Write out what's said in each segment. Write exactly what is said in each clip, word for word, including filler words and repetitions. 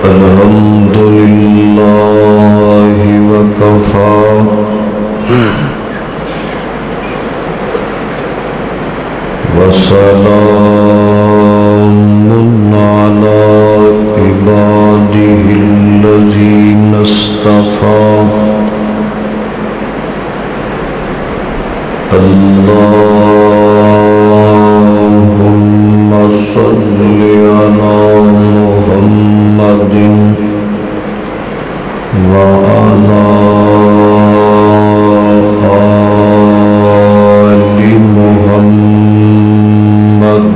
الحمد لله وكفى وسلام على عباده الذين اصطفى اللهم صل على محمد وعلى آل محمد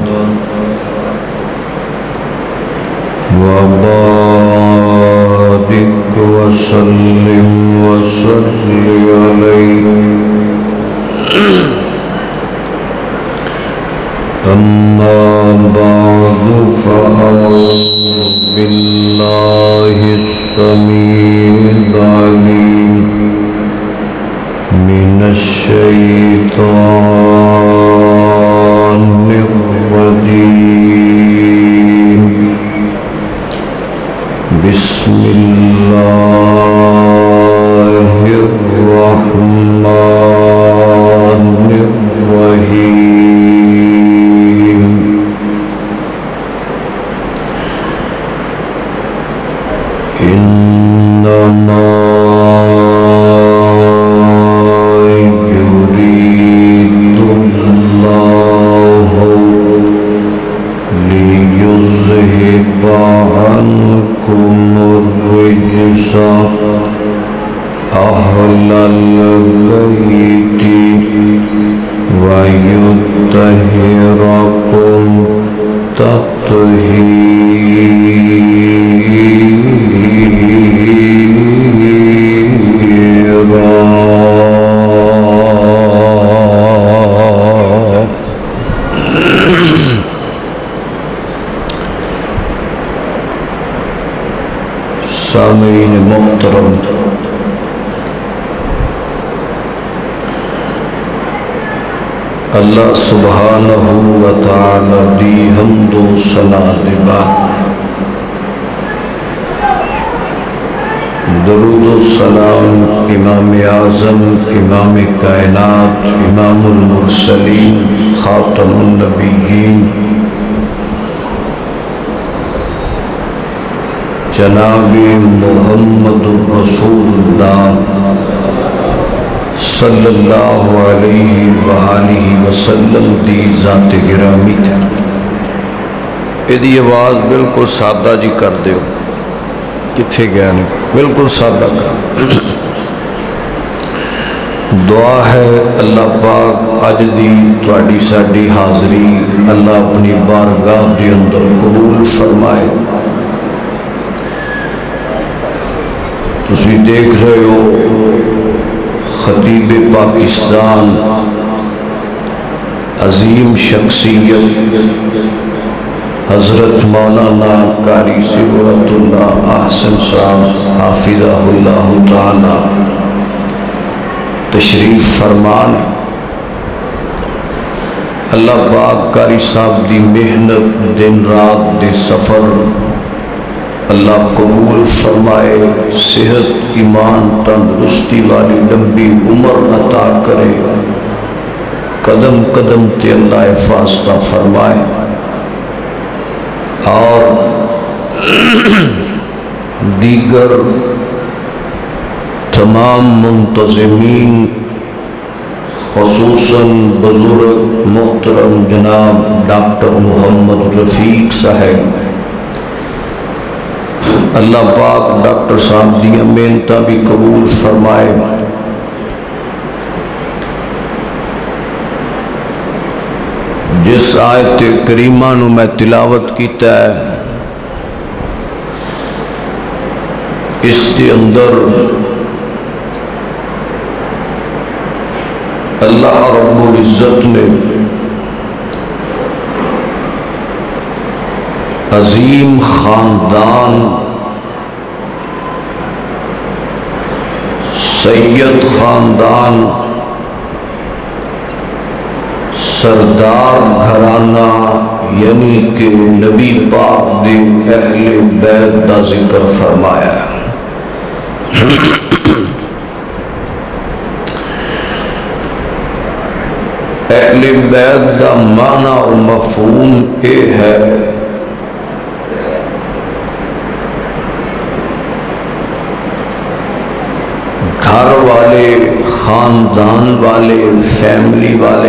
وبارك وسلم وصل عليه. أما بعد فأعوذ بالله السميع العليم من الشيطان الرجيم. بسم الله الرحمن الرحيم. إنما يريد الله ليذهب عنكم الرجس أهل البيت ويطهركم تطهيرا. سامعین محترم، اللہ سبحانہ و تعالی دی حمد و ثنا دے بعد درود و سلام امام اعظم، امام کائنات، امام المرسلین، خاتم النبیین جناب محمد رسول اللہ صلی اللہ علیہ وآلہ وسلم دی ذات گرامی تھی. یہ آواز بالکل سادہ جی کر دیو، کتھے گیا نہیں، بالکل سادہ کر. دعا ہے اللہ پاک اج دی تواڈی ساڈی حاضری اللہ اپنی بارگاہ دے اندر قبول فرمائے. تسی دیکھ رہے ہو خطیب پاکستان، عظیم شخصیت حضرت مولانا قاری صبغت اللہ احسن صاحب حافظہ اللہ تعالی تشریف فرمان. اللہ پاک قاری صاحب دی محنت دن رات دے سفر اللہ قبول فرمائے، صحت ایمان تندرستی والی لمبی عمر عطا کرے، قدم قدم تے اللہ حفاظت فرمائے. اور دیگر تمام منتظمین خصوصاً بزرگ محترم جناب ڈاکٹر محمد رفیق صاحب، اللہ پاک ڈاکٹر صاحب دیا محنتاں بھی قبول فرمائے. جس آیت کریمہ نو میں تلاوت کیتا ہے اس کے اندر اللہ رب العزت نے عظیم خاندان سید خاندان سردار گھرانہ یعنی کہ نبی پاک دے اہل بیت دا ذکر فرمایا ہے۔ اہل بیت دا معنی اور مفہوم یہ ہے گھر والے، خاندان والے، فیملی والے۔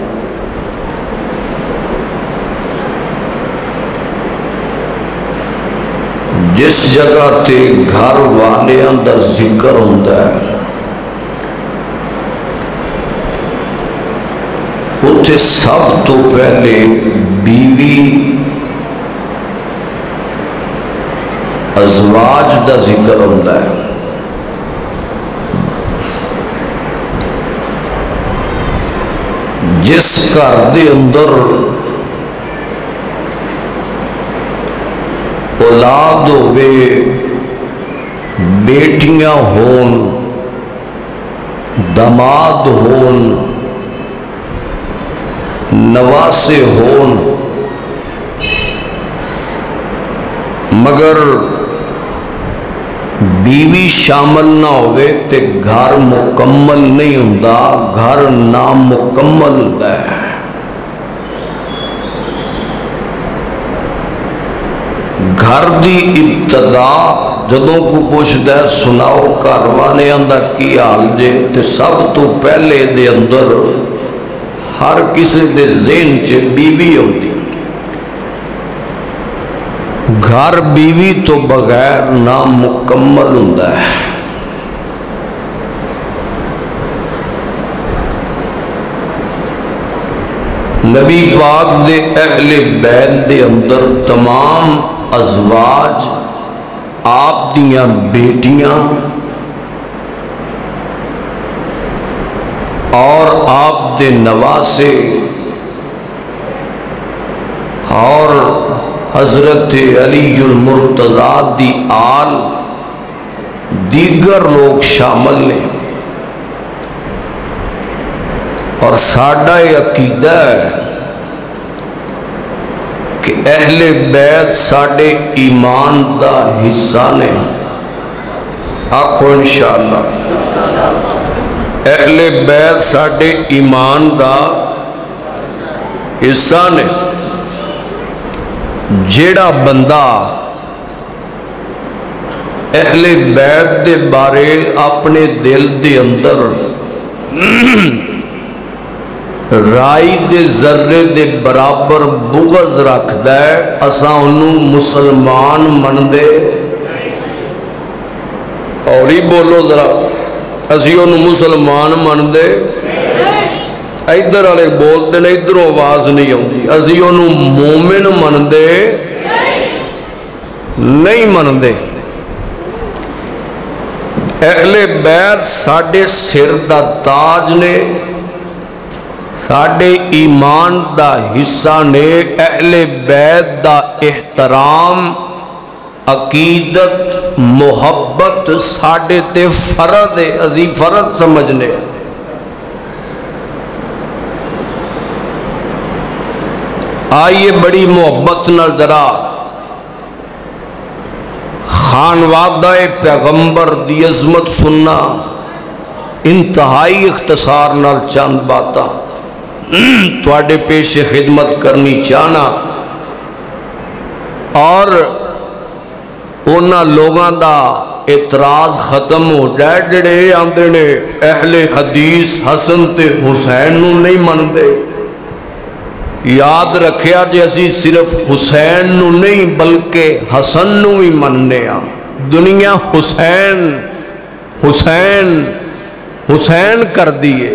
جس جگہ تے گھر والیاں دا ذکر ہوتا ہے اتھے سب تو پہلے بیوی ازواج دا ذکر ہوتا ہے۔ جس گھر دے اندر اولاد ہوئے، بیٹیاں ہون، داماد ہون، نواسے ہون، مگر بیوی شامل نہ ہوئے تے گھر مکمل نہیں ہوندا، گھر نامکمل ہوندا ہے۔ گھر دی ابتدا جدوں کو پوچھدا ہے سناؤ گھر والیاں دا کی حال جے تے سب تو پہلے دے اندر ہر کسی دے ذہن چ بیوی ہوندی۔ گھر بیوی تو بغیر نامکمل ہوندا ہے۔ نبی پاک دے اہل بیت دے اندر تمام ازواج، آپ دیاں بیٹیاں اور آپ دے نواسے اور حضرت علی المرتضیٰ دی آل دیگر لوگ شامل ہیں۔ اور ساڈا یہ عقیدہ ہے کہ اہل بیت ساڈے ایمان دا حصہ نے۔ آکھو انشاءاللہ اہل بیت ساڈے ایمان دا حصہ نے۔ جیڑا بندہ اہل بیت دے بارے اپنے دل دے اندر رائی دے ذرے دے برابر بغض رکھدا ہے، اساں انہوں مسلمان من دے اور ہی بولو ذرا، اسی انہوں مسلمان من دے ادھر والے بولتے ہیں ادھر آواز نہیں آتی، اسی انہوں مومن من دے نہیں من دے۔ اہل بیت ساڈے سر دا تاج نے، ساڈے ایمان دا حصہ نے۔ اہل بیت دا احترام، عقیدت، محبت ساڈے تے فرض ہے، اسی فرض سمجھنے۔ آئیے بڑی محبت نال ذرا خانوادہ پیغمبر دی عظمت سننا، انتہائی اختصار نال چند باتاں تواڈے پیش خدمت کرنی چاہنا، اور اونا لوگاں دا اعتراض ختم ہو جائے جڑے آندے نے اہل حدیث حسن تے حسین نو نہیں مندے۔ یاد رکھیا جی اسی صرف حسین نو نہیں بلکہ حسن نو بھی مننے ہاں۔ دنیا حسین حسین حسین کر دیئے۔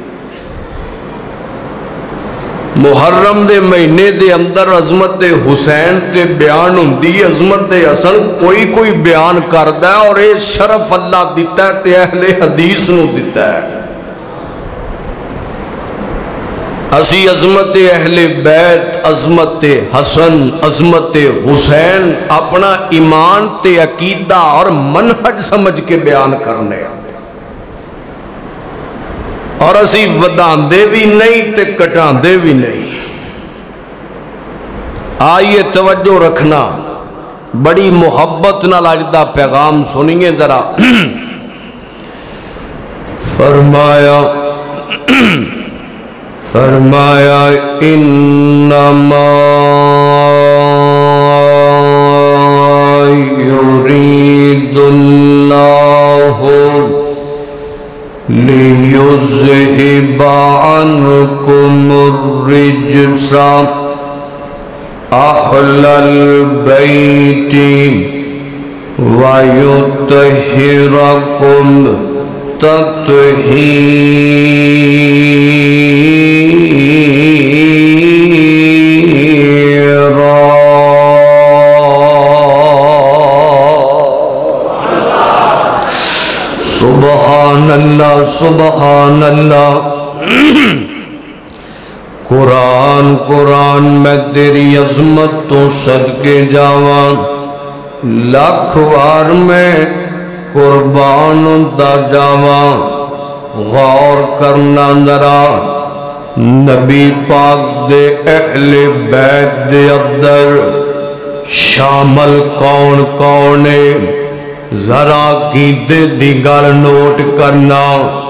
محرم دے مہینے دے اندر عظمت حسین تے بیان ہوندی، عظمت حسن کوئی کوئی بیان کردا ہے، اور یہ شرف اللہ دیتا ہے تے اہل حدیث نو دیتا ہے۔ اسی عظمت اہل بیت، عظمت حسن، عظمت حسین اپنا ایمان تے عقیدہ اور منہج سمجھ کے بیان کرنے، اور اسی وداندے بھی نہیں تے کٹاندے بھی نہیں۔ آئیے توجہ رکھنا، بڑی محبت نہ لگتا پیغام سنیے ذرا۔ فرمایا فرمایا انما یرید اللہ لیذہب عنکم الرجس اہل البیت ویطہرکم تطہیرا۔ سبحان اللہ سبحان اللہ۔ قرآن قرآن میں تیری عظمت تو صدقے جاواں، لاکھ وار میں قربان دا جاواں۔ غور کرنا ذرا، نبی پاک دے اہل بیت دے اندر شامل کون کون ہے؟ ذرا قیدے دی گل نوٹ کرنا۔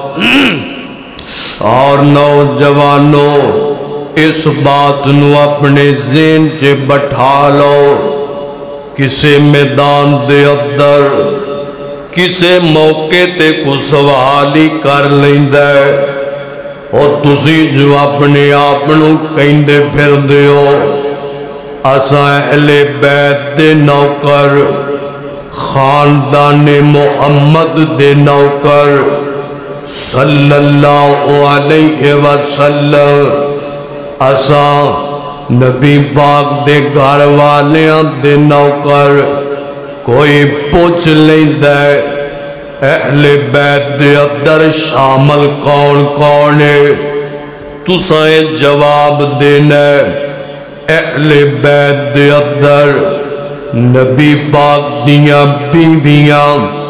اور نوجوانوں اس بات نو اپنے ذہن چے بٹھا لو، کسے میدان دے اندر کسے موقع تے کو سوال ہی کر لیندہ ہے، اور تسی جو اپنے آپنوں کہندے پھر دیو اساں اہل بیت دے نوکر، خاندان محمد دے نوکر صلی اللہ علیہ وسلم، اساں نبی پاک دے گھر والیاں دے نوکر۔ کوئی پوچھ لیندہ ہے اہل بیت دے اندر شامل کون کون ہے؟ تسائیں جواب دینا ہے اہل بیت دے اندر نبی پاک دیاں بیویاں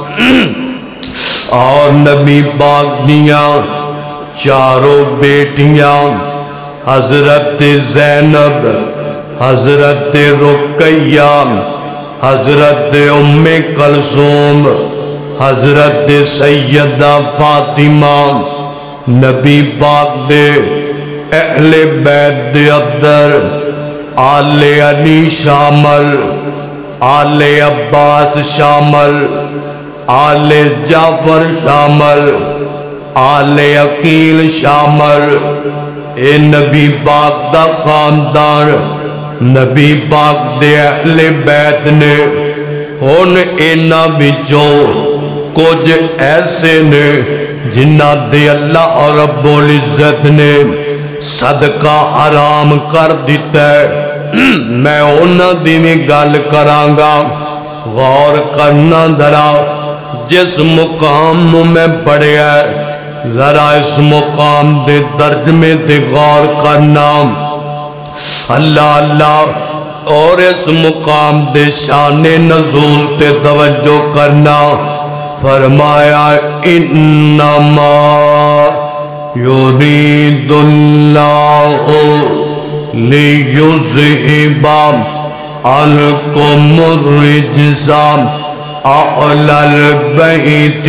اور نبی پاک دیاں چاروں بیٹیاں، حضرت زینب، حضرت رقیہ، حضرت ام کلثوم، حضرت سیدہ فاطمہ۔ نبی پاک دے اہل بیت دے اندر آل علی شامل، آل عباس شامل، آل جعفر شامل، آل عقیل شامل۔ اے نبی پاک دا خاندان، نبی پاک دے اہل بیت نے ہن اینا بچوں کچھ ایسے نے جنہ دے اللہ رب العزت نے صدقہ حرام کر دیتا ہے۔ میں انہاں دی میں گل کرانگا، غور کرنا ذرا، جس مقام میں پڑھے ہے ذرا اس مقام دے ترجمے تے غور کرنا۔ اللہ اللہ، اور اس مقام دے شان نزول تے توجہ کرنا۔ فرمایا انما یرید اللہ لیذہب عنکم الرجس اہل البیت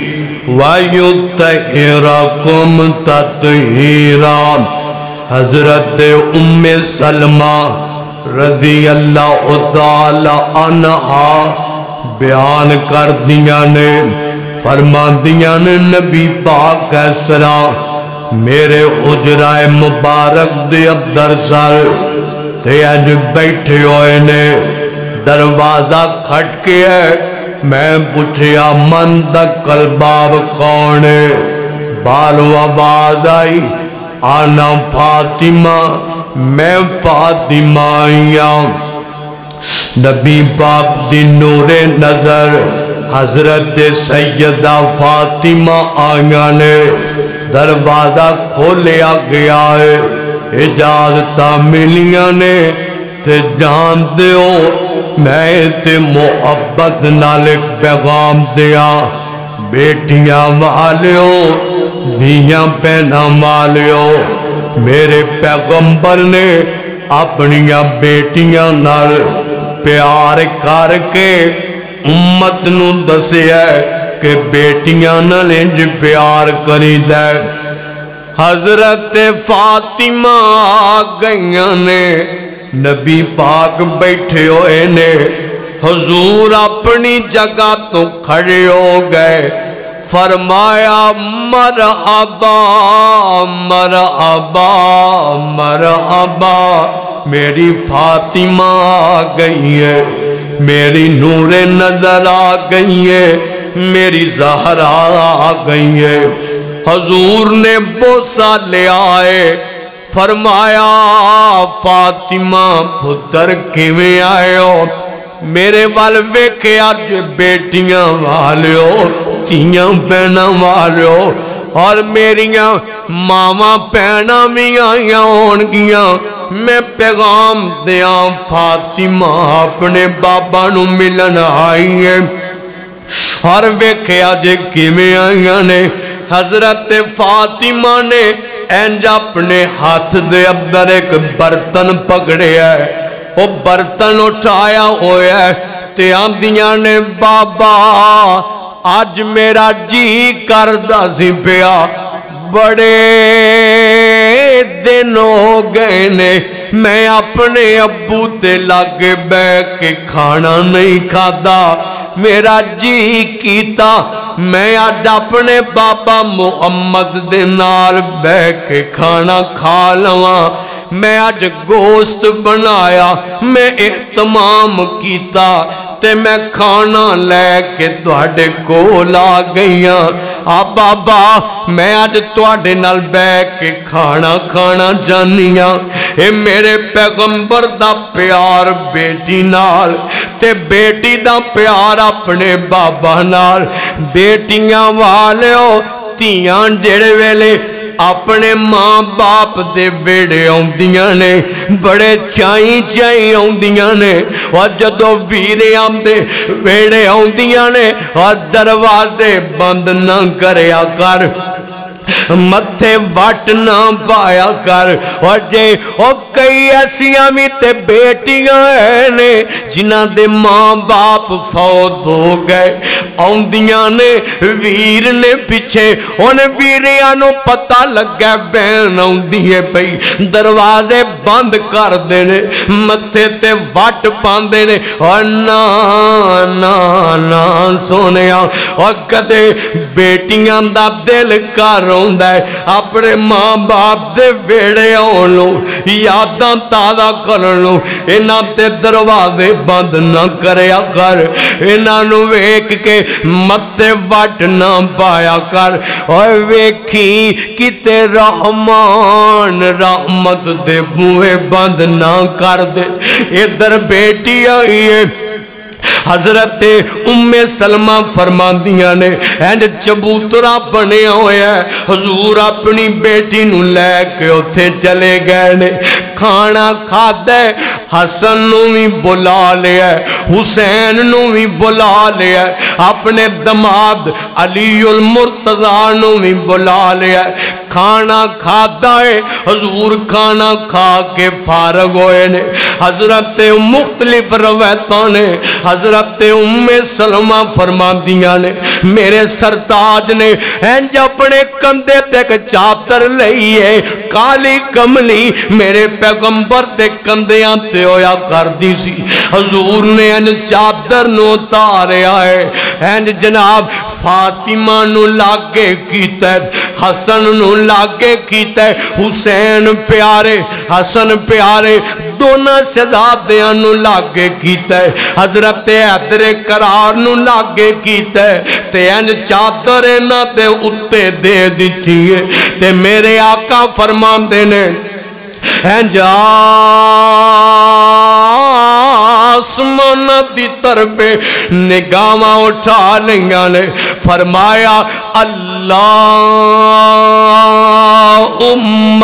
ویطہرکم تطہیرا۔ حضرت ام سلمہ رضی اللہ تعالی عنہا بیان کر دیا نے، فرما دیا نے نبی پاک اس طرح میرے حجرہ مبارک دے اندر سر تے اج بیٹھے ہوئے نے، دروازہ کھٹ کے ہے، میں پوچھیا من دا قلباب کون ہے؟ بالو آواز آئی آنا فاطمہ، میں فاطمہ آئیاں۔ نبی پاک دی نور نظر حضرت سیدہ فاطمہ آئیاں نے، دروازہ کھولیا گیا ہے، اجازتہ ملیاں نے، تے جان دیو میں تے محبت نالک پیغام دیا، بیٹیاں والیو دیاں پہنا والیو، میرے پیغمبر نے اپنیاں بیٹیاں نال پیار کر کے امت نو دسیا کہ بیٹیاں نال انج پیار کری دے۔ حضرت فاطمہ آ گئیاں نے، نبی پاک بیٹھے ہوئے نے، حضور اپنی جگہ تو کھڑے ہو گئے، فرمایا مرحبا مرحبا مرحبا، میری فاطمہ آ گئی ہے، میری نور نظر آ گئی ہے، میری زہرا آ گئی ہے۔ حضور نے بوسہ لے آئے، فرمایا فاطمہ پتر کیویں آئے ہو؟ میرے وال ویکھے اج بیٹیاں والیو، تیاں بہناں والیو، اور میریاں ماواں بہناں بھی آئیاں ہونگیاں، میں پیغام دیاں فاطمہ اپنے بابا نو ملن آئی ہے۔ اور ویکھے اج کیویں آئیاں نے؟ حضرت فاطمہ نے انج اپنے ہاتھ دے اندر ایک برتن پکڑے ہے، وہ برتن اٹھایا ہویا ہے، تے آندیاں نے بابا آج میرا جی کردہ سی پیا، بڑے دن ہو گئے نے میں اپنے ابو تے لاگے بے کے کھانا نہیں کھادا، میرا جی کیتا میں آج اپنے بابا محمد دے نال بے کے کھانا کھا لواں۔ میں آج گوشت بنایا، میں اہتمام کیتا، تے میں کھانا لے کے تواڈے کول آ گئیاں۔ آ بابا میں آج تواڈے نال بے کے کھانا کھانا چاہنیاں۔ اے میرے پیغمبر دا پیار بیٹی نال، تے بیٹی دا پیار اپنے بابا نال۔ بیٹیاں والیو تیاں جڑے ویلے اپنے ماں باپ دے ویڑے آؤندیاں نے، بڑے چائیں چائیں آؤندیاں نے، اور جدو ویرے آندے ویڑے آؤندیاں نے، اور دروازے بند نہ کریا کر، متھے وٹ نہ پایا کر۔ اور جے او کئی ایسیاں بھی تے بیٹیاں نے جنہ دے ماں باپ فوت ہو گئے، آؤندیاں نے ویر نے پیچھے، ان ویریاں نو پتہ لگا بہن آؤندی ہے پئی، دروازے بند کر دینے، متھے تے وٹ پاندے نے، اور نا نا نا سونیا، اور کدے بیٹیاں دا دل کر اپنے ماں باپ دے ویڑے آنو، یاداں تازہ کرنو، انہاں تے دروازے بند نہ کریا کر، انہاں نو ویکھ کے متے وٹ نہ پایا کر۔ اور ویکھی کتے رحمان رحمت دے بوئے بند نہ کر دے۔ ادھر بیٹی آئی ہے، حضرت ام سلمہ فرماندیاں نے اینڈ چبوترا بنے ہوئے ہیں، حضور اپنی بیٹی نو لے کے اتھے چلے گئے نے، کھانا کھا دے، حسن نو بھی بلا لیا، حسین نو بھی بلا لیا، اپنے دماد علی المرتضیٰ نو بھی بلا لیا، کھانا کھا دے، حضور کھانا کھا کے فارغ ہوئے نے۔ حضرت مختلف روایتوں نے حضرت ام سلمہ فرماندیاں نے میرے سرتاج نے انج اپنے کندھے تک چادر لئی ہے، کالی کملی میرے پیغمبر تے کندھیاں تے ہویا کر دی سی، حضور نے انج چادر نو اتاریا ہے، انج جناب فاطمہ نو لاگے کیتا ہے، حسن نو لاگے کیتا ہے، حسین پیارے حسن پیارے دونوں شہزادیاں نو لاگے کیتا ہے، حضرت حیدر قرار نو لاگے کیتا ہے، تے انج چادر نہ تے اتے دے دیتی ہے، تے میرے آقا فرماندے نے انج آسمان دی طرف نگاہاں اٹھا لیاں نے، فرمایا اللہم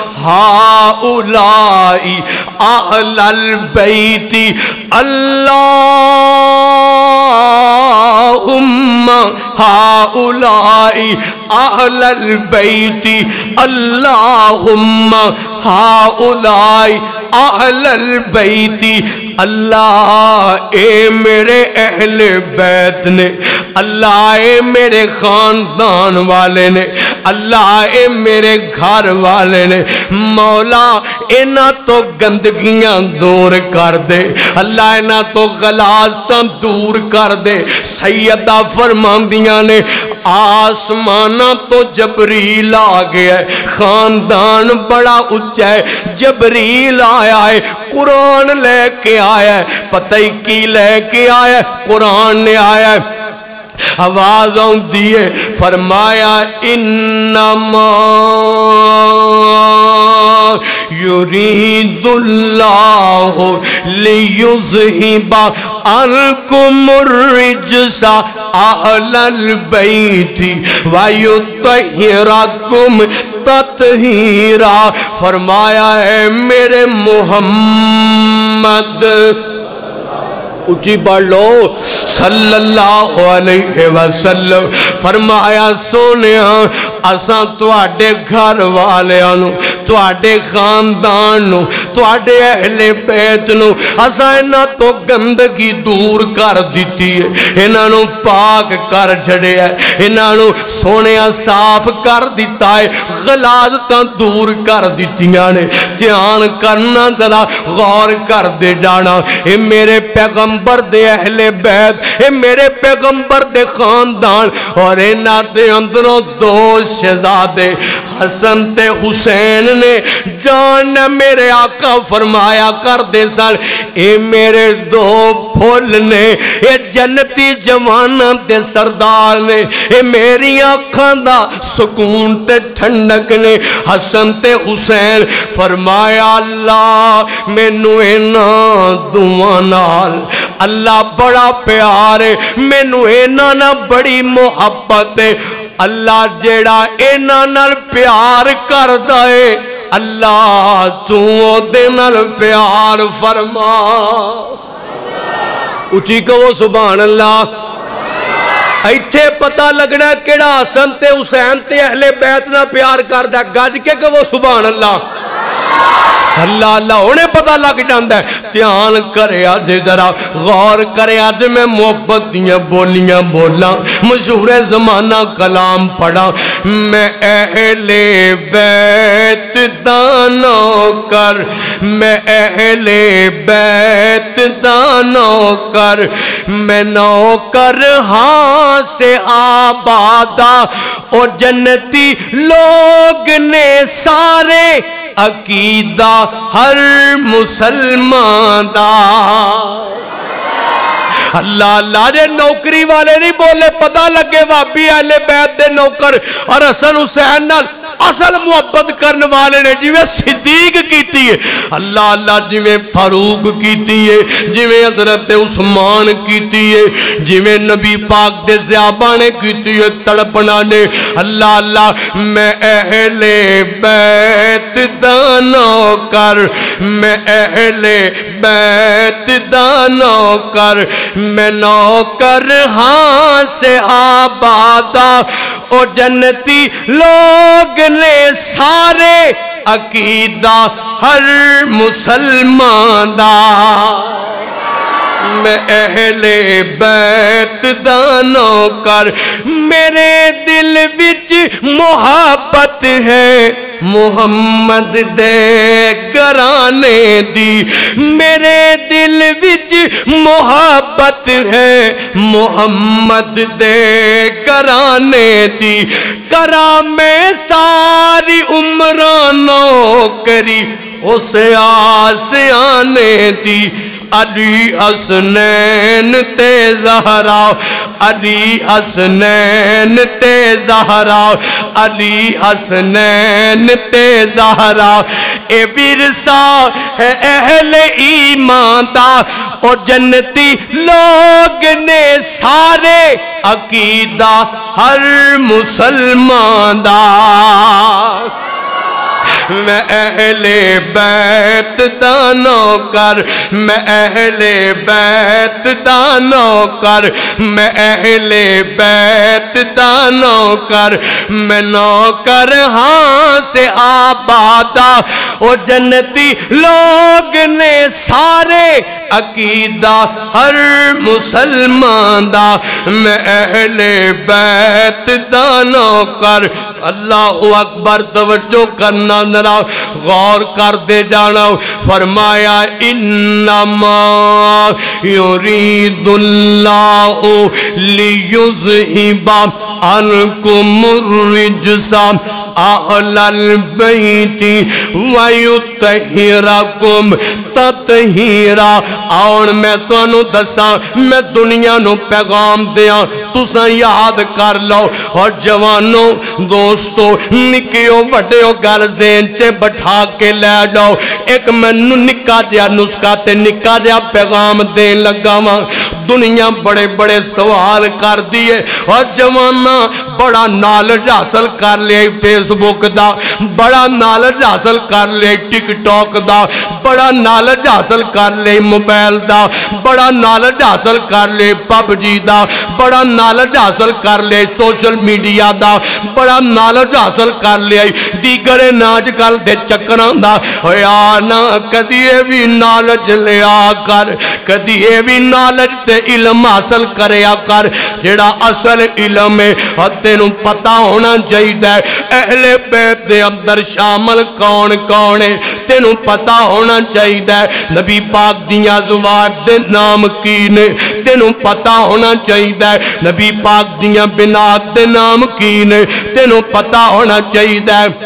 ہاؤلائی اہل البیت، اللہم ہاؤلائی हाउलाई अहलल बैती अल्लाहुम्मा हाउलाई अहलल बैती। अल्लाह ए मेरे अहले बैत ने, अल्लाह ए मेरे खानदान वाले ने, अल्लाह ए मेरे घर वाले ने, मौला इन्हां तो गंदगियां दूर कर दे, अल्लाह इन्हां तो गलाजतां दूर कर दे। सैयदा फरमांदियां ने आसमाना तो जबरील आ गया है, खानदान बड़ा उच्चा है, जबरील आया है, कुरान लेके आया है, पता ही की लेके आया है, कुरान ने आया है। आवाज आती है, फरमाया इन्नमा युरीदुल्लाहु लियुज़हिबा अन्कुमुर रिज्सा अहलल बैति व युत्तहिरकुम तत्हीरा। फरमाया है मेरे मुहम्मद, ऊंची पढ़ लो, सल्लल्लाहु अलैहि वसल्लम। फरमाया सोनिया असां तुहाडे घर वालियां नूं, तुहाडे खानदान नूं, तुहाडे अहले बैत नूं असां इन्हां तो गंदगी दूर कर दित्ती है, इन्हां नूं पाक कर छड़िया है, इन्हां नूं सोनिया साफ कर दिता है, गलाजतां दूर कर दित्तियां ने। ध्यान करना, जरा गौर कर दे जाना, ए मेरे पैगंबर दे अहले बैत, ए मेरे पैगंबर दे खानदान, और इन्हां दे अंदरों दो शहजादे हसन ते हुसैन ने जान मेरे आका फरमाया कर दे सन, ए मेरे दो फुल ने, ए जन्नती जवानां दे सरदार ने, ए मेरी आँखां दा सुकून ते ठंडक ने। हसन ते हुसैन फरमाया अल्लाह मैनू इन्हां दुआं नाल अल्लाह बड़ा प्यार है, मैनू इन्हां नाल बड़ी मुहब्बत है। अल्लाह जेड़ा इन्हां नाल प्यार करदा है, अल्लाह तू ओदे नाल प्यार फरमा। उची कहो सुभान अल्लाह। इत्थे पता लगना केड़ा हसन ते हुसैन ते अहले बैत नाल प्यार करदा, गज के कहो सुभान अल्लाह। अल्लाह अल्लाह होने पता लग जाता है। ध्यान करे अज, जरा गौर करे अज मैं मोहब्बत दियां बोलियां बोला, मशहूर जमाना कलाम पढ़ा। मैं अहले बैत दा नौकर, मैं अहले बैत दा नौकर, मैं नौकर हाँ से आबादा, ओ जन्नती लोग ने सारे अकीदा हर मुसलमान दा। अल्लाह अल्लाह जे नौकरी वाले नहीं बोले, पता लगे भाभी अहले बैत दे नौकर और हसन हुसैन नाल असल मुहब्बत करने वाले ने, जिवें सिद्दीक कीती है अल्लाह अल्लाह, जिवें फारूक कीती है, जिवें हजरत उस्मान कीती है, जिवें नबी पाक दे सहाबा ने कीती है तड़पना ने। अल्लाह अल्लाह मैं अहले बैत दा नौकर, मैं अहले बैत दा नौकर, मैं नौकर हाँ से आबादा, ओ जन्नती लोग ने सारे अकीदा हर मुसलमान दा। मैं अहले बैत दा नौकर, मेरे दिल विच मोहब्बत है मुहम्मद दे घराने दी, मेरे दिल विच मोहब्बत है मुहम्मद दे घराने दी। करा मैं सारी उम्र नौकरी उस आस आने दी, अली हसनैन ते ज़हरा, अली हसनैन ते ज़हरा, अली हसनैन ते ज़हरा। ए विरसा है अहले ईमान दा, और जन्नती लोग ने सारे अकीदा हर मुसलमान दा। میں اہل بیت دا نوکر میں اہل بیت دا نوکر میں اہل بیت دا نوکر میں نوکر ہاں سے آبادا او جنتی لوگ نے سارے عقیدہ ہر مسلمان دا میں اہل بیت دا نوکر اللہ اکبر توجہ کرنا ذرا غور کر دے جانا فرمایا انما یرید اللہ لیذہب عنکم الرجس اہل البیت ویطہرکم تطہیرا اور میں تو انہوں دسا میں دنیا نو پیغام دیا تسا یاد کر لو اور جوانوں دوستو نکیوں وڈیوں گل ذہن چے بٹھا کے لے جاؤ ایک میں نکا دیا نسخہ تے نکا دیا پیغام دین لگا ماں دنیا بڑے بڑے سوال کر دیئے اور جوانا بڑا نالج حاصل کر لے فیس بک دا بڑا نالج حاصل کر لے ٹک ٹاک دا بڑا نالج حاصل کر لے موبائل دا بڑا نالج حاصل کر لے پب جی دا بڑا نالج حاصل کر لے سوشل میڈیا دا بڑا نالج حاصل کر لے دیگر ناج کل دے چکران دا ہویا نا کدیے بھی نالج لیا کر کدیے بھی نالج تے علم حاصل کریا کر جڑا اصل علم ہے تینوں پتا ہونا چاہیے اہل بیت دے اندر شامل کون کون ہے تینوں پتا ہونا چاہیے نبی پاک دیاں ازواج دے نام کی نے تینوں پتا ہونا چاہیے نبی پاک دیاں بنات دے نام کی نے تینوں پتا ہونا چاہیے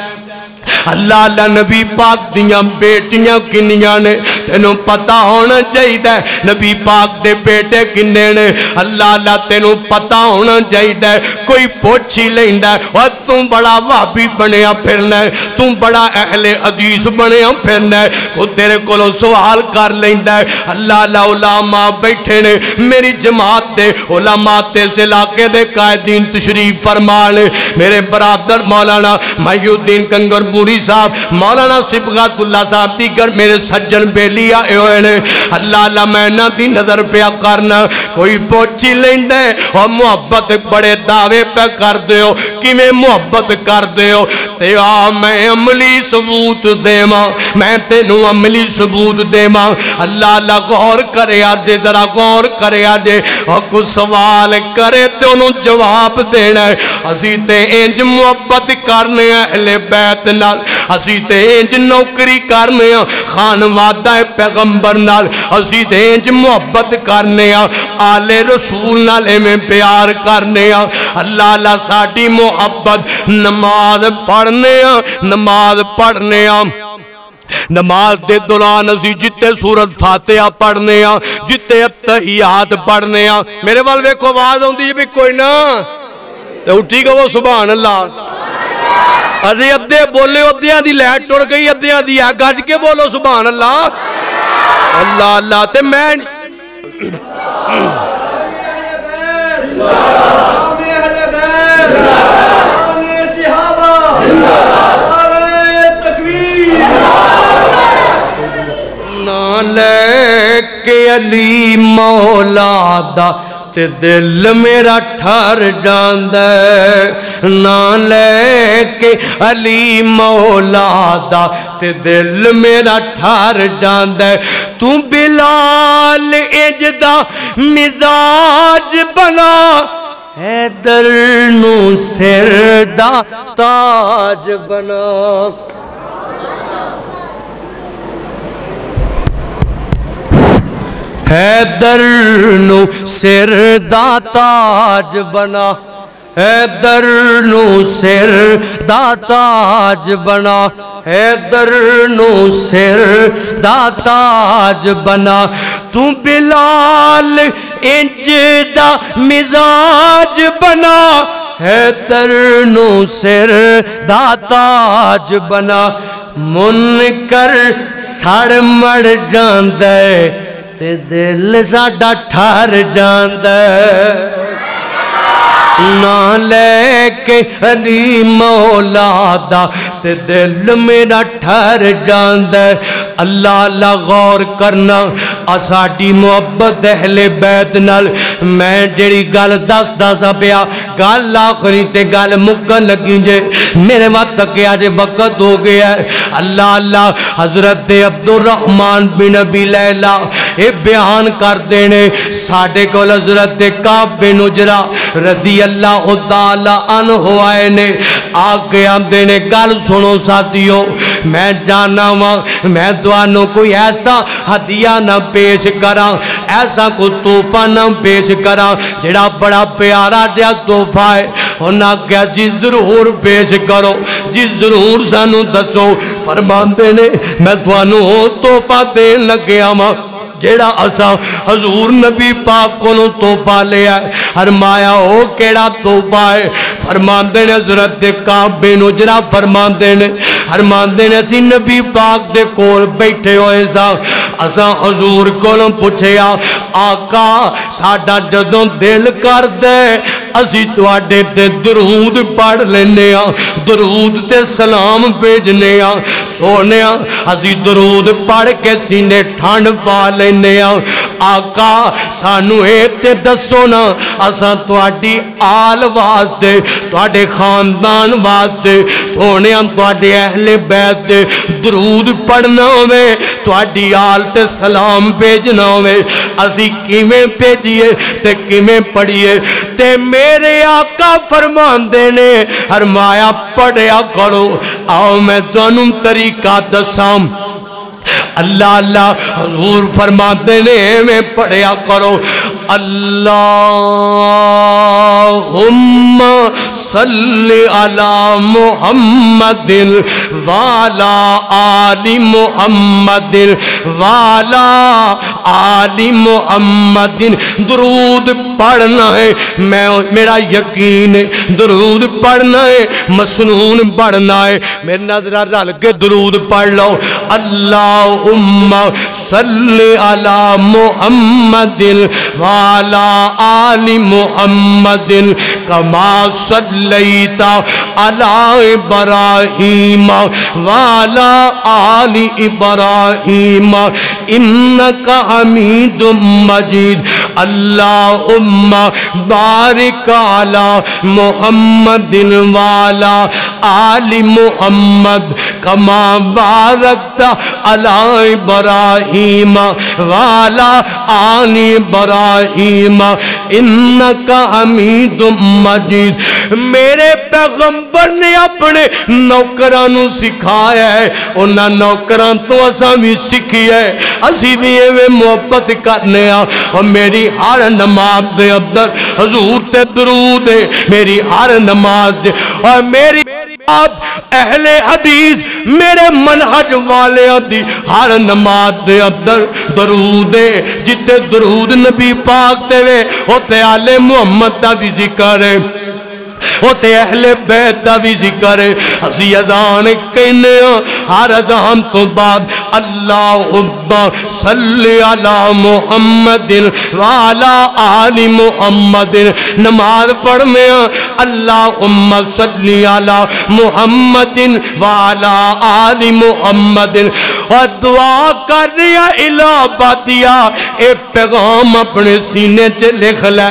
اللہ اللہ نبی پاک دیاں بیٹیاں کنیاں نے تینوں پتا ہونا چاہیے نبی پاک دے بیٹے کنے نے اللہ اللہ تینوں پتا ہونا چاہیے کوئی پوچھی لیندہ ہے اور تم بڑا وابی بنیا پھرنا ہے تم بڑا اہل حدیث بنیا پھرنا ہے وہ تیرے کولو سوال کر لیندہ ہے اللہ اللہ علماء بیٹھے نے میری جماعت دے علماء تے سے علاقے دے قائدین تشریف فرمانے میرے برادر مولانا محی الدین کنگر پوری صاحب مولانا صبغت اللہ صاحب دیگر میرے سجن بیلی آئے ہوئے نے اللہ اللہ میں نہ دی نظر پہ کرنا کوئی پوچھی لیندے اور محبت بڑے دعوے پہ کر دے ہو کہ میں محبت کر دے ہو تیوا میں عملی ثبوت دے ماں میں تینوں عملی ثبوت دے ماں اللہ اللہ غور کرے آدھے ذرا غور کرے آدھے اور کچھ سوال کرے تو انہوں جواب دینا ہے اسی تے انج محبت کرنے اہل بیت نال اسی تے انج نوکری کرنے خان وعدہ پیغمبر نال اسی تے انج محبت کرنے آل رسول نال میں پیار کرنے اللہ اللہ ساڑھی محبت نماز پڑھنے نماز پڑھنے نماز دے دوران اسی جتے سورت فاتحہ پڑھنے جتے اتحیات پڑھنے میرے والوے کو آواز ہوں دی بھی کوئی نا تو اٹھی گا وہ سبحان اللہ ادھے ادھے بولے ادھیاں دی لہٹ ٹوڑ گئی ادھیاں دی ہے گج کے بولو سبحان اللہ اللہ اللہ تے میں نہ لے کے علی مولا دا تے دل میرا ٹھار جاندے نہ لے کے علی مولا دا تے دل میرا ٹھار جاندے تو بلال اجدا مزاج بنا حیدر نو سر دا تاج بنا حیدر نو سر دا تاج بنا حیدر نو سر دا تاج بنا حیدر نو سر دا تاج بنا تو بلال انج دا مزاج بنا حیدر نو سر دا تاج بنا منکر سڑ مڑ جاندے تے دل ساڈا ٹھار جاندے نہ لے کے علی مولا دا تے دل میرا ٹھہر جاندے اللہ اللہ غور کرنا اساڈی محبت اہل بیت نال میں جڑی گل دس دس پیا گل آخری تے گل مکن لگی جے میرے وقت کے آج وقت ہو گیا ہے اللہ اللہ حضرت عبد الرحمن بن ابی لیلہ اے بیان کر دینے ساڑھے کو حضرت کعب بن عجرہ رضی اللہ تعالیٰ عنہ آئے نے آگے ہم دینے گل سنو ساتھیوں میں جانا ہوں میں دوانوں کوئی ایسا ہدیہ نہ پیش کرا ایسا کوئی توفہ نہ پیش کرا جڑا بڑا پیارا دیا توفہ ہے انہاں کیا جی ضرور پیش کرو جی ضرور سانو دسو فرمان دینے میں دوانوں توفہ دین لگیا ماں جیڑا اسا حضور نبی پاک کو نو توفہ لے آئے فرمایا ہو کیڑا توفہ ہے فرمان دینے حضرت کعب بن عجرہ فرمان دینے فرمان دینے اسی نبی پاک دے کول بیٹھے ہوئے سا اسا حضور کو نو پوچھیا آقا ساڑھا جدوں دل کر دے اسی تواڈے تے درود پڑھ لینے ہاں درود تے سلام بھیجنے ہاں سونے ہاں اسی درود پڑھ کے سینے ٹھنڈ پا لینے ہاں آقا سانو ایتے دسو نا اساں تواڈی آل واسطے تواڈے خاندان واسطے سونے ہاں تواڈے اہل بیت تے درود پڑھنا ہوئے تواڈی آل تے سلام بھیجنا ہوئے اسی کیویں بھیجیے تے کیویں پڑھیے تے میرے آقا فرمان دینے فرمایا پڑھیا کرو آؤ میں تانوں طریقہ دسام اللہ اللہ حضور فرماتے نے میں پڑھیا کرو اللہم صلی علی محمد والا آل محمد والا آل محمد درود پڑھنا ہے میں میرا یقین ہے درود پڑھنا ہے مسنون پڑھنا ہے میرے نظرہ رل کے درود پڑھ لو اللہم صلی علی محمد والا آل محمد کما صلیت علی ابراہیم والا آل ابراہیم انکا حمید مجید اللہم بارک علی محمد والا آل محمد کما بارکت علی ابراہیم والا آل ابراہیم انکا حمید مجید میرے پیغمبر نے اپنے نوکرانوں سکھایا ہے انہاں نوکران تو اساں بھی سکھی ہے اسی بھی ایویں محبت کرنے آ اور میری ہر نماز دے اندر حضور تے درود ہے میری ہر نماز دے اور میری آپ اہل حدیث میرے منہج والے دی ہر نماز دے اندر درود ہے جتے درود نبی پاک تے وے ہوتے آل محمد دا بھی ذکر ہے ہوتے اہل بیت دا بھی ذکر ہے اسی اذان کہنے ہر اذان تو بعد اللہم صلی علی محمد وعلا آل محمد نماز پڑھنے اللہم صلی علی محمد وعلا آل محمد اور دعا کر رہا الہ باتیا اے پیغام اپنے سینے چے لکھ لے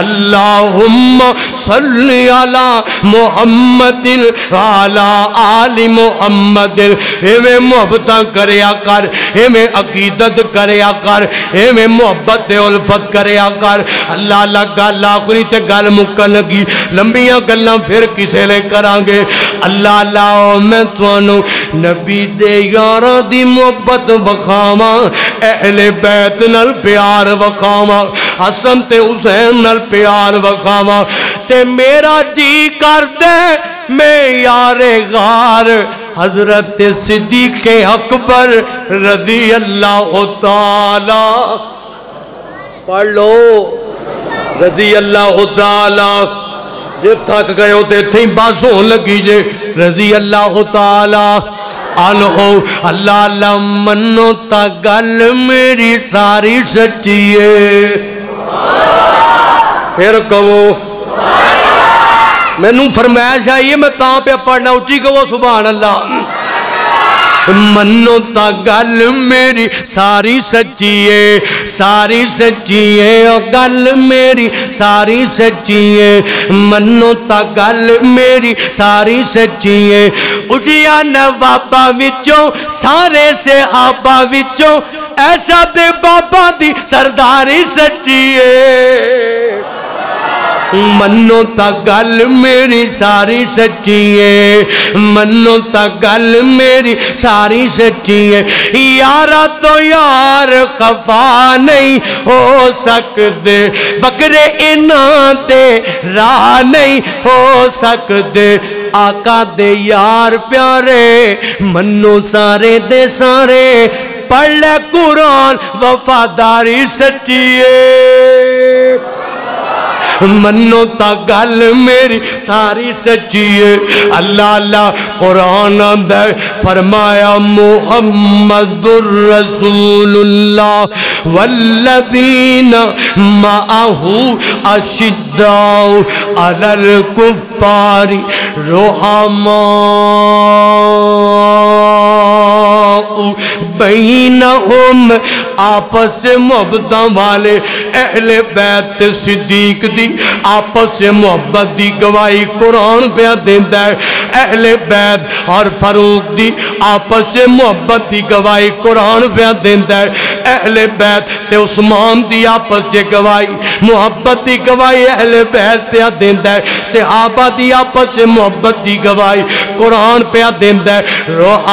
اللہم صلی علی محمد وعلا آل محمد ایویں محبتاں کریا کر ایویں عقیدت کریا کر ایویں محبت الفت کریا کر اللہ اللہ گل آخری تے گل مکن لگی لمبیاں گلاں پھر کسے لے کران گے اللہ اللہ میں تانوں نبی دے یاراں دی محبت وکھاواں اہل بیت نال پیار وکھاواں حسن تے حسین نال پیار وکھاواں تے میرا جی کر دے میں یار غار حضرت صدیق اکبر رضی اللہ تعالی پڑھ لو رضی اللہ تعالی جے تھک گئے ہوتے تھیں بس ہون لگی جے رضی اللہ تعالی عنہ اللہ اللہ منو تا گل میری ساری سچی ہے پھر کہو मैनू फरमाइश आई है मैं तां पे पढ़ना उठी कहो सुभान अल्लाह। मनो ता गल मेरी सारी सच्ची है, सारी सच्ची है ओ गल मेरी सारी सच्ची है। मनो ता गल मेरी सारी सच्ची है। उठिया नवाबा विचों सारे सहाबा विचों ऐसा दे बाबा दी सरदारी सच्ची है। मनो ता गल मेरी सारी सच्ची है, मनो ता गल मेरी सारी सच्ची है। यारा तो यार खफा नहीं हो सकते, बकरे इन्हां ते राह नहीं हो सकते। आका दे यार प्यारे मनो सारे दे सारे, पढ़ ले कुरान वफादारी सच्ची है। मनो ता गल मेरी सारी सच्ची है। अल्लाह अल्लाह कुरान आंदा फरमाया मुहम्मदुर रसूलुल्लाह वल्लज़ीना माअहू अशिद्दाउ अलल कुफ्फारी रुहमाउ बैनहुम, आपस से मोहब्बत वाले अहले बैत सिद्दीक दी आपस से मोहब्बत दी गवाही कुरान पे देंदा है। अहले बैत और फारूक दी आपस से मोहब्बत दी गवाही कुरान पे देंदा है। अहले बैत ते उस्मान दी आपस से गवाही मोहब्बत दी गवाही अहले बैत पे देंदा है। सहाबा दी आपस से मोहब्बत दी गवाही कुरान पे देंदा है।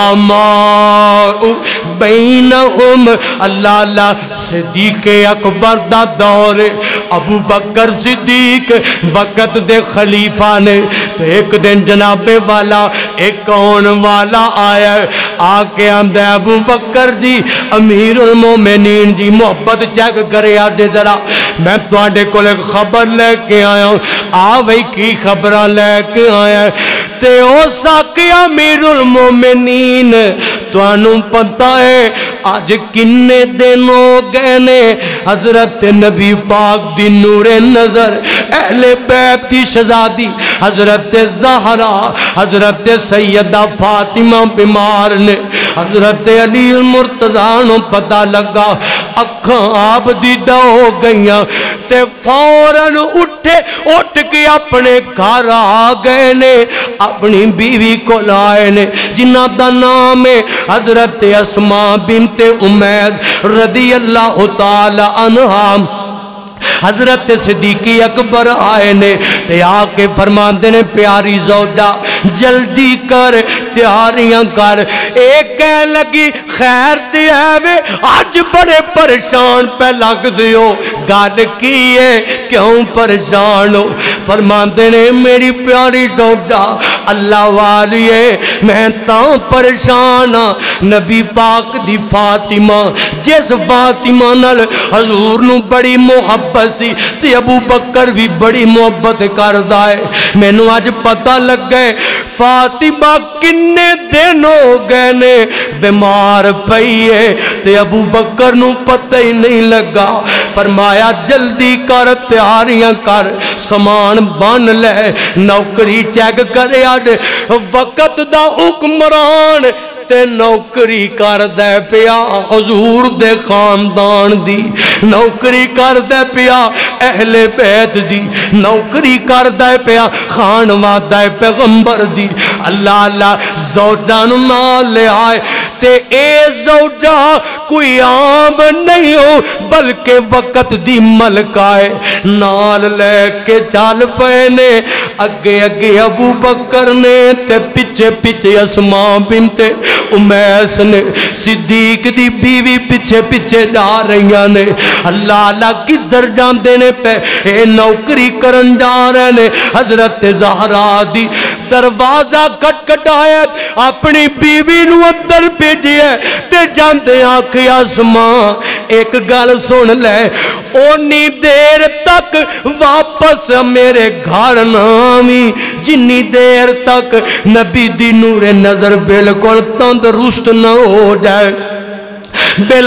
रुहमाउ बैनहुम, अल्लाह अल्लाह सिद्दीक अकबर दा दौर, अबू बकर सिद्दीक वक़्त दे खलीफा ने। तो एक दिन जनाबे वाला एक कौन वाला आया, आके आंदा अबू बकर जी अमीरुल मोमिनीन जी मोहब्बत चेक करे आदे जरा, मैं तुहाडे कोल एक खबर लेके आया। आ वही की खबर लेके आया ते ओ साके अमीरुल मोमिनीन, तुहानू पता है आज किन्ने दिन हो गए ने हजरत नबी पाक दी नूरे नजर अहले बैत की शहजादी हजरत ज़हरा हजरत सैयदा फातिमा बीमार ने। हजरत अली मुर्तज़ा नू पता लगा अखां आप दीदा हो गईयां ते फौरन उठे, उठ के अपने घर आ गए ने, अपनी बीवी को लाए ने जिन्हां दा नाम है हजरत अस्मा बिनते उमैर रदी अल्लाह ताला अन्हा। हजरत सिद्दीकी अकबर आए ने ते आके फरमाते ने प्यारी ज़ौजा जल्दी कर तैयारियां कर। एक कह लगी खैर ते है वे अज बड़े परेशान पे लगदे हो, गल की है क्यों परेशान हो? फरमाते ने मेरी प्यारी ज़ौजा अल्लाह वाली है मैं तां परेशान हाँ, नबी पाक दी फातिमा जिस फातिमा नाल हजूर नू बड़ी मुहब्बत सी ते अबू बकर भी बड़ी मोहब्बत करदा है। मैनू अज पता लगा फातिमा किन्ने दिन हो गए ने बीमार पई है ते अबू बकर नू पता ही नहीं लगा। फरमाया जल्दी कर तैयारियां कर, समान बन ले, नौकरी चेक कर। अज वक़्त दा हुक्मरान ते नौकरी करदा पिया हजूर दे खानदान दी, नौकरी करदा पिया अहले बैत दी, नौकरी करदा पिया खान वादा पैगंबर दी। अल्लाह अल्लाह ज़ौजा नू नाल ले आए ते ए ज़ौजा कोई आम नहीं हो बल्कि वक़्त दी मलका है। नाल लेके चल पे ने, अगे अगे अबू बकर ने ते पिछे पिछे अस्मा बिनते उमैस ने, सिद्दीक दी बीवी पिछे पिछे जा रही ने। अल्लाह अल्लाह किधर जाते ने पे ए नौकरी करन जा रहे ने। हजरत ज़हरा दी दरवाजा खटखटाया, अपनी बीवी नू अंदर भेजिया ते जांदे आखिया अस्मा एक गल सुन ले, ओनी देर तक वापस मेरे घर ना आवी जिन्नी देर तक नबी दी नूरे नजर बिल्कुल तंदरुस्त न हो जाए, बिल्कुल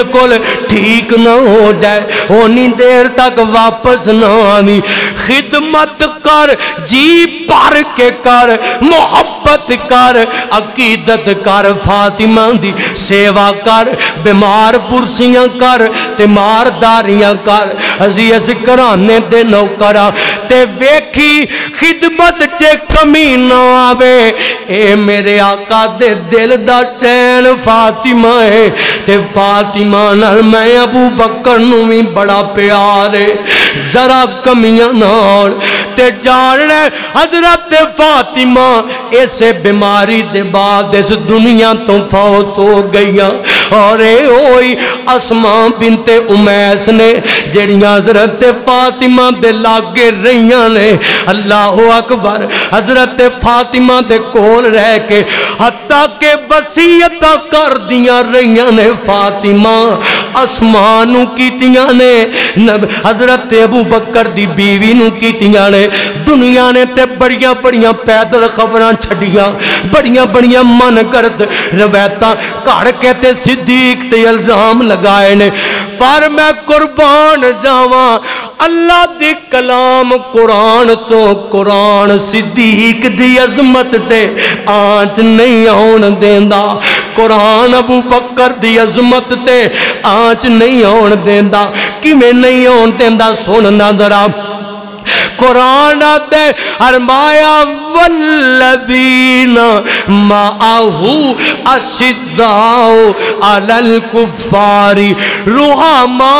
بالکل ٹھیک نہ ہو جائے اونی دیر تک واپس نہ آنی. خدمت کر جی پر کے کر محبت کر عقیدت کر فاطمہ دی سیوا کر بیمار پرسیاں کر تے مارداریاں کر عزیز کرانے دے نوکرا تے ویکھی خدمت چے کمی نہ آوے. اے میرے آقا دے دل دا چین فاطمہ ہے تے فاطمہ نال میں ابو بکر نو بھی بڑا پیار ہے ذرا کمیاں نال تے جاننے حضرت فاطمہ ایسے بیماری دے بعد اس دنیا تو فوت ہو گئیاں. اور اے ہوئی اسماء بنت امیس نے جڑیاں حضرت فاطمہ دے لاگے رہیاں نے. اللہ اکبر. حضرت فاطمہ دے کول رہ کے حتیٰ کہ وصیت کر دیاں رہیاں نے. فاطمہ اسماء نو کیتیاں نے حضرت ابو بکر دی بیوی نو کیتیاں نے. دنیا نے تے بڑیاں بڑیاں پیدل خبراں چھڑیاں بڑیاں بڑیاں من گرد روایتاں کڑ کے تے صدیق تے الزام لگائے نے. پر میں قربان جاواں اللہ دی کلام قرآن تو قرآن صدیق دی عظمت تے آنچ نہیں آن دیندا. قرآن ابو بکر دی عظمت تے آنچ نہیں آن دیندا. کیویں نہیں آن دیندا سننا ذرا. قرآن دے فرمایا والذین معہ اشداء علی الکفار رحماء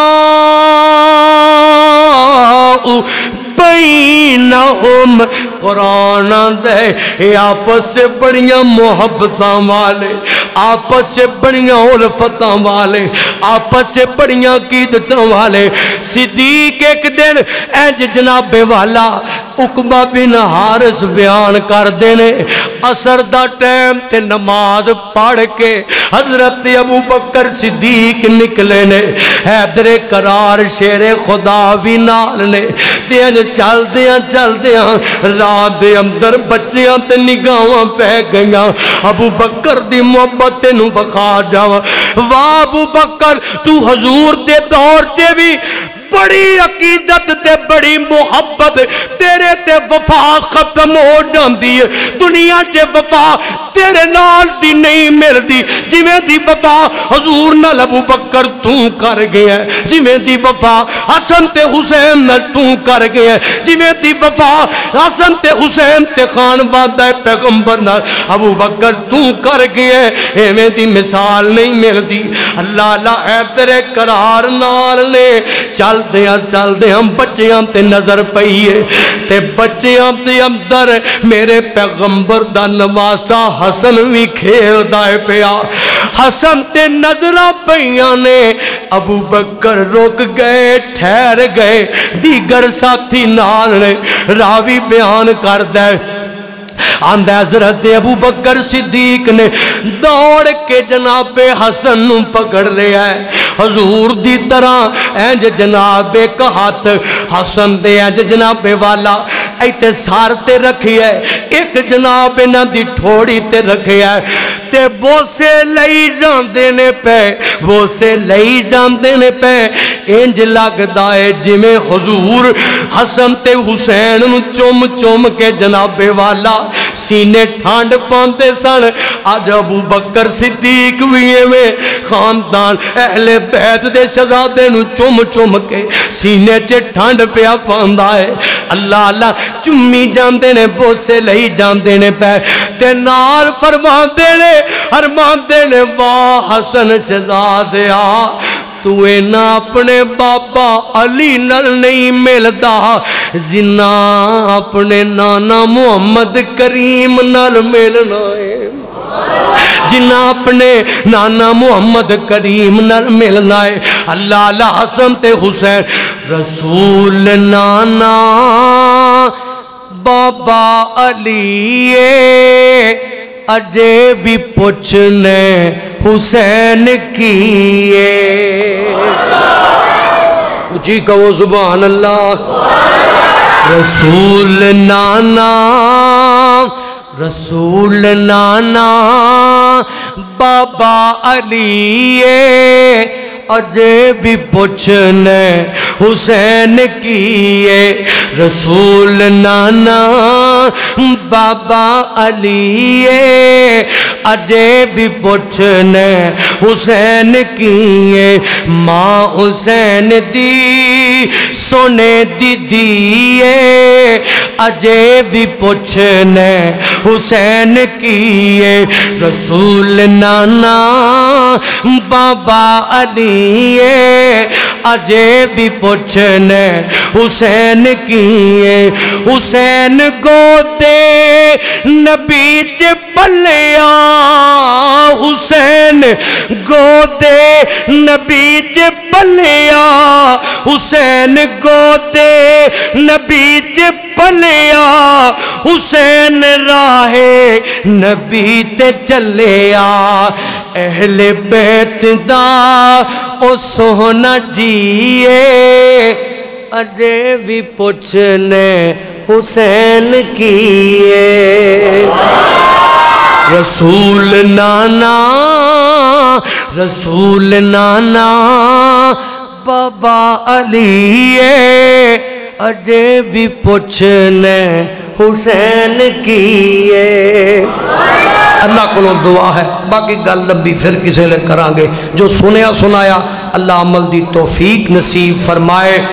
بینہم. قرآن دے آپس سے بڑیاں محبتاں والے آپس سے بڑیاں الفتاں والے آپس سے بڑیاں عقیدتاں والے. صدیق ایک دن اینج جناب والا عقبہ بن حارث بیان کر دینے اثر دا ٹیم تے نماز پڑھ کے حضرت ابو بکر صدیق نکلے نے. حیدر قرار شیر خدا بھی نال نے تے انج چل دیاں چل دیاں رات دے اندر بچیاں تے نگاہاں پہ گئیاں. ابو بکر دی محبت تے نو بخا جاواں. واہ ابو بکر تو حضور دے دور تے بھی بڑی عقیدت تے بڑی محبت تیرے تے وفا ختم ہو جاندی ہے. دنیا چے وفا تیرے نال دی نہیں ملدی جویں دی وفا حضور نال ابو بکر تو کر گیا ہے جویں دی وفا حسن تے حسین نال تو کر گیا ہے جویں دی وفا حسن تے حسین تے خان وعدہ پیغمبر نال ابو بکر تو کر گیا ہے. ایویں دی مثال نہیں ملدی. اللہ اللہ اے تیرے قرار نال نے چل دیاں چل دیاں بچیاں تے نظر پئیے تے بچیاں تے اندر میرے پیغمبر دا نواسا حسن بھی کھیل دائے پیا. حسن تے نظرہ پئیاں نے. ابو بکر رک گئے ٹھہر گئے. دیگر ساتھی نال نے راوی بیان کر دے آندہ حضرت ابو بکر صدیق نے دوڑ کے جناب حسن نو پکڑ لیا ہے. حضور دی طرح اینج جناب کا ہاتھ حسن دے اینج جناب والا ایتے سار تے رکھی ہے ایک جناب نہ دی ٹھوڑی تے رکھی ہے تے بوسے لئی جاندے نے پہ بوسے لئی جاندے نے پہ انج لگ دائے جمیں حضور حسن تے حسین نو چوم چوم کے جناب والا سینے ٹھانڈ پانتے سن. آج ابو بکر صدیق ویے میں خاندان اہل بیت دے شہزادے نو چوم چوم کے سینے چے ٹھانڈ پیا پاندا ہے. اللہ اللہ چمی جاندے نے بوسے لئی جاندے نے پہ تے نال فرماندے نے فرماندے نے واہ حسن شہزادیا تو اینا اپنے بابا علی نل نہیں ملدا جنا اپنے نانا محمد کریم نل ملنا ہے. جنا اپنے نانا محمد کریم نل ملنا ہے. اللہ اللہ حسن تے حسین رسول نانا بابا علی اجے بھی پوچھنے حسین کیے. جی کہو سبحان اللہ. رسول نانا رسول نانا بابا علی اجے بھی پوچھنے حسین کیے رسول نانا بابا علی اجے بھی پوچھنے حسین کیے ماں حسین دی سونے دی دیے اجے بھی پوچھنے حسین کیے رسول نانا بابا علی اجے بھی پوچھنے حسین کیے حسین گودے نبی چ پلیا حسین گودے نبی چ پلیا حسین گودے نبی چ پلیا حسین راہ نبی تے چلیا اہل بیت دا او سونا جیے اجے بھی پوچھنے حسین کیے رسول نانا رسول نانا بابا علی اجے بھی پوچھنے حسین کیے اللہ کو دعا ہے باقی گل لمبی پھر کسے لے کرانگے جو سنیا سنایا اللہ عمل دی توفیق نصیب فرمائے